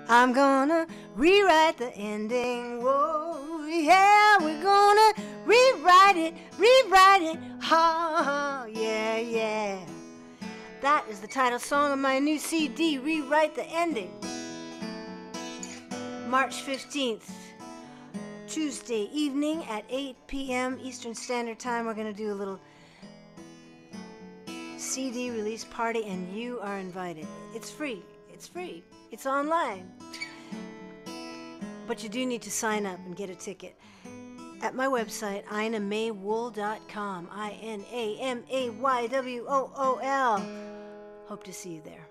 I'm gonna rewrite the ending. Whoa, yeah, we're gonna rewrite it, ha, yeah, yeah. That is the title song of my new CD, Rewrite the Ending. March 15th, Tuesday evening at 8 p.m. Eastern Standard Time. We're gonna do a little CD release party, and you are invited. It's free. It's free. It's online. But you do need to sign up and get a ticket at my website, InaMayWool.com. INAMAYWOOL. Hope to see you there.